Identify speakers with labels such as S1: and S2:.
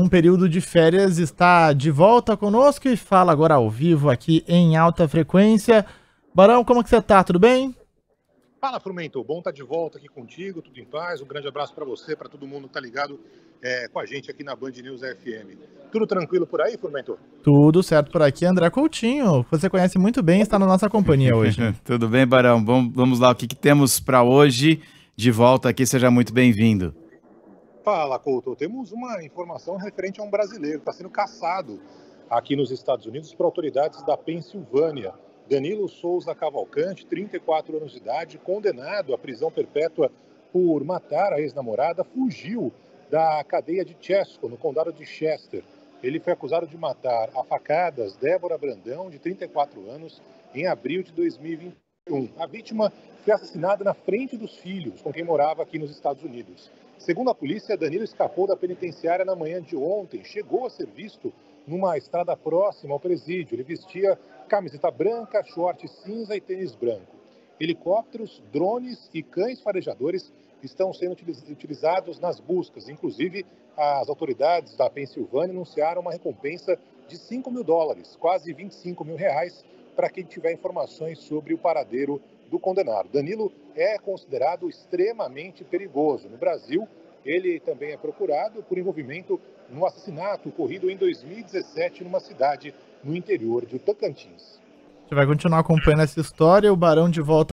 S1: um período de férias, está de volta conosco e fala agora ao vivo aqui em alta frequência. Barão, como que você tá? Tudo bem?
S2: Fala, Frumento. Bom estar de volta aqui contigo, tudo em paz. Um grande abraço para você, para todo mundo que tá ligado com a gente aqui na Band News FM. Tudo tranquilo por aí, Frumento?
S1: Tudo certo por aqui. André Coutinho, que você conhece muito bem, está na nossa companhia hoje.
S3: Tudo bem, Barão? Bom, vamos lá, o que temos para hoje? De volta aqui, seja muito bem-vindo.
S2: Fala, Couto. Temos uma informação referente a um brasileiro que está sendo caçado aqui nos Estados Unidos por autoridades da Pensilvânia. Danilo Souza Cavalcante, 34 anos de idade, condenado à prisão perpétua por matar a ex-namorada, fugiu da cadeia de Chesco, no condado de Chester. Ele foi acusado de matar a facadas Débora Brandão, de 34 anos, em abril de 2021. A vítima foi assassinada na frente dos filhos, com quem morava aqui nos Estados Unidos. Segundo a polícia, Danilo escapou da penitenciária na manhã de ontem. Chegou a ser visto numa estrada próxima ao presídio. Ele vestia camiseta branca, short cinza e tênis branco. Helicópteros, drones e cães farejadores estão sendo utilizados nas buscas. Inclusive, as autoridades da Pensilvânia anunciaram uma recompensa de $5 mil, quase R$25 mil, para quem tiver informações sobre o paradeiro do condenado. Danilo é considerado extremamente perigoso. No Brasil, ele também é procurado por envolvimento no assassinato ocorrido em 2017 numa cidade no interior de Tocantins.
S1: A gente vai continuar acompanhando essa história. O Barão de volta